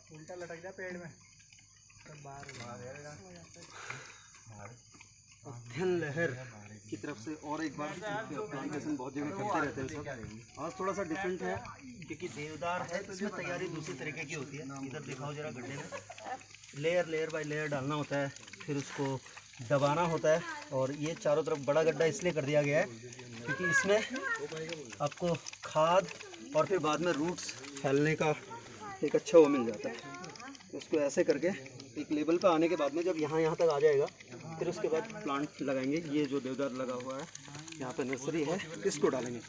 उल्टा लटक जा पेड़ में अध्ययन लहर की तरफ से और एक बार प्लांटेशन बहुत जगह करते रहते हैं सब। आज थोड़ा सा डिफरेंट है क्योंकि देवदार है तो इसमें तैयारी दूसरी तरीके की होती है। इधर दिखाओ जरा गड्ढे में लेयर बाय लेयर डालना होता है, फिर उसको दबाना होता है। और ये चारों तरफ बड़ा गड्ढा इसलिए कर दिया गया है क्योंकि इसमें आपको खाद और फिर बाद में रूट्स फैलने का एक अच्छा वो मिल जाता है। तो इसको ऐसे करके एक लेवल पर आने के बाद में जब यहाँ तक आ जाएगा फिर उसके बाद प्लांट लगाएंगे। ये जो देवदार लगा हुआ है यहाँ पे नर्सरी है, इसको डालेंगे।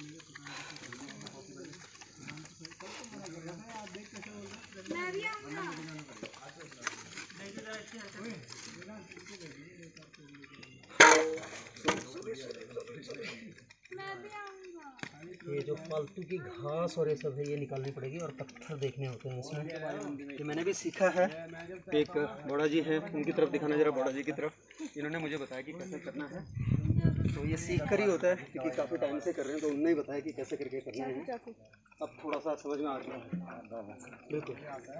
ये जो फालतू की घास और ये सब है ये निकालनी पड़ेगी और पत्थर देखने होते हैं इसमें। ये मैंने भी सीखा है, एक बड़ा जी है उनकी तरफ दिखाना जरा, बड़ा जी की तरफ। इन्होंने मुझे बताया कि कैसे करना है, तो ये सीख कर ही होता है क्योंकि काफ़ी टाइम से कर रहे हैं तो उन्होंने ही बताया कि कैसे करके करना है। अब थोड़ा सा समझ में आ गया है। बिल्कुल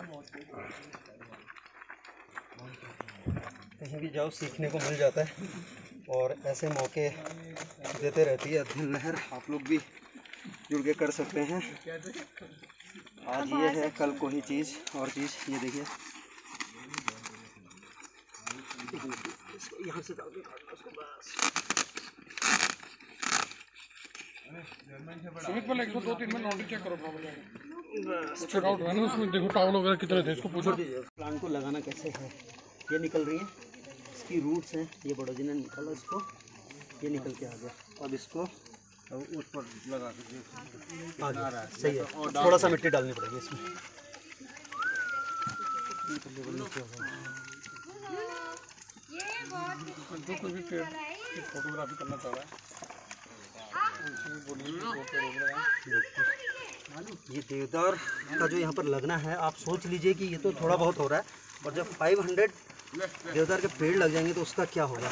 कहीं भी जाओ सीखने को मिल जाता है और ऐसे मौके देते रहती है अध्ययन लहर। आप लोग भी जुड़ के कर सकते हैं। आज ये है, कल कोई चीज़ और चीज़। ये देखिए यहाँ से डाल के काटना उसको बस। सुमित पहले 102-3 में नोटिस चेक करो प्रॉब्लम चेकआउट है ना, उसमें देखो टावल वगैरह कितने थे, इसको पूछो। प्लांट को लगाना कैसे है, ये निकल रही है, इसकी रूट्स हैं, ये बड़ा जी ने निकाला इसको, ये निकल के आ गया। अब इसको उस पर लगा के आगे सही है। थोड़ा सा मिट्टी डालनी पड़ेगी इसमें। जो कोई भी पेड़ की फोटोग्राफी करना चाह रहा है ये देवदार का जो यहाँ पर लगना है, आप सोच लीजिए कि ये तो थोड़ा बहुत हो रहा है, और जब 500 देवदार के पेड़ लग जाएंगे तो उसका क्या होगा।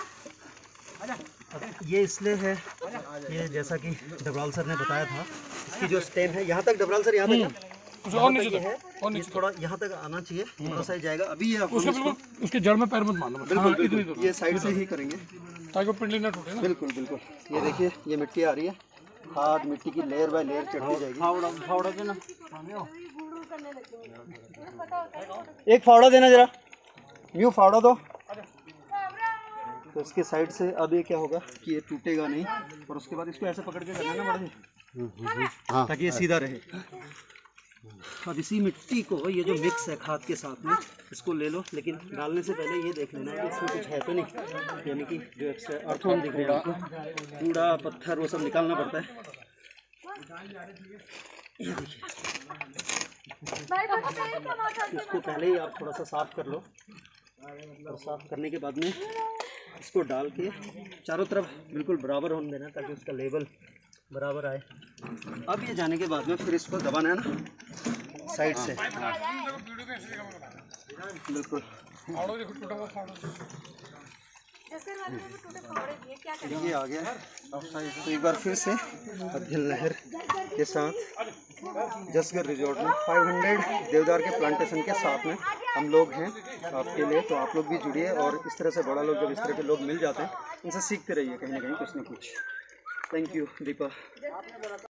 ये इसलिए है, ये जैसा कि डबराल सर ने बताया था, इसकी जो स्टेम है यहाँ तक, डबराल सर यहाँ तक और नीचे है, ये थोड़ा यहाँ तक आना चाहिए, थोड़ा सा जाएगा। अभी ये उसके जड़ में पैर मत मारना। बिल्कुल ये साइड से ही करेंगे ताकि पिंडली ना टूटे ना। बिल्कुल बिल्कुल। ये देखिए ये मिट्टी आ रही है, खाद मिट्टी की लेयर बाय लेयर चढ़ती जाएगी। फावड़ा देना, एक फावड़ा देना जरा, यूँ फावड़ा दो। तो इसके साइड से अब ये क्या होगा कि ये टूटेगा नहीं, और उसके बाद इसको ऐसे पकड़ के करना ना बड़ा जी, ताकि ये सीधा रहे। अब इसी मिट्टी को, ये जो मिक्स है खाद के साथ में, इसको ले लो, लेकिन डालने से पहले ये देख लेना है कि इसमें कुछ है तो नहीं, यानी कि जो एक्स्ट्रा अर्थवन दिख रहा है, कूड़ा पत्थर वो सब निकालना पड़ता है। ये देखिए इसको पहले ही आप थोड़ा सा साफ कर लो, और साफ करने के बाद में इसको डाल के चारों तरफ बिल्कुल बराबर होने देना ताकि उसका लेवल बराबर आए। अब ये जाने के बाद में फिर इसको दबाना है ना साइड से, बिल्कुल ये आ गया। तो एक बार फिर से अध्ययन लहर के साथ जसगढ़ रिजॉर्ट में 500 देवदार के प्लांटेशन के साथ में हम लोग हैं आपके लिए। तो आप लोग भी जुड़िए, और इस तरह से बड़ा लोग, जब इस तरह के लोग मिल जाते हैं, उनसे सीखते रहिए कहीं ना कहीं कुछ ना कुछ। Thank you Deepa.